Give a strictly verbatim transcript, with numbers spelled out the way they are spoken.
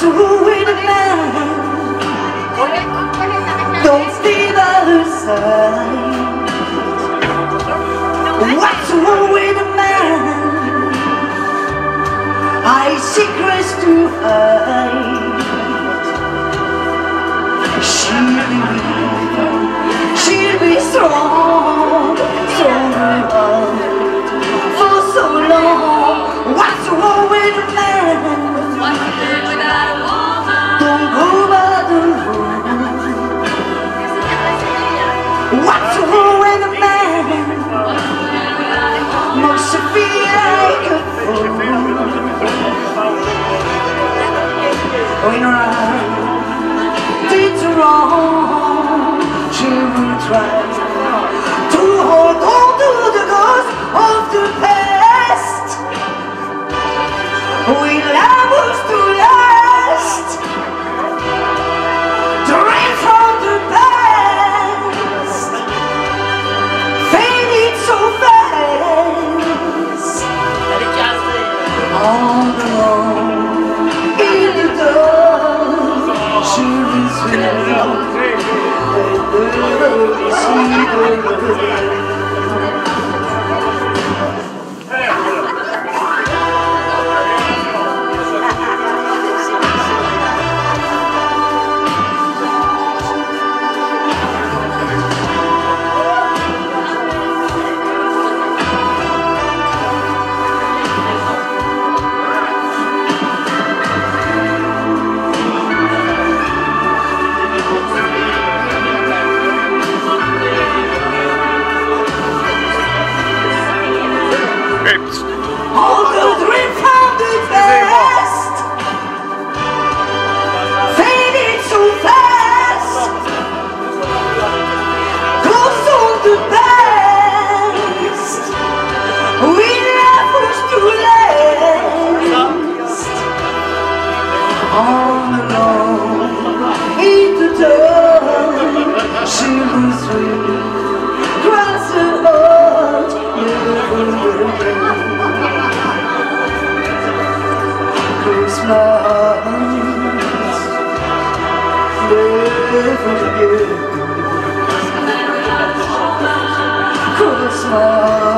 with a man, don't stay by her side. What's wrong with a man? I secrets to hide. She'll be weak, she'll be strong, strong for so long. What's wrong with a man? Don't go by the rules. What's wrong with a man? Must you feel like a fool? When I did wrong, she will try to hold on to the ghost of the past. We love us to last, drain from the past, faded so fast. On the road, in the dark, she is real. All the dream from the past, faded so fast, goes on the past. We love us to last. On the road, in the dark, she was free. Cross her heart, never close my eyes, never again. Close my eyes.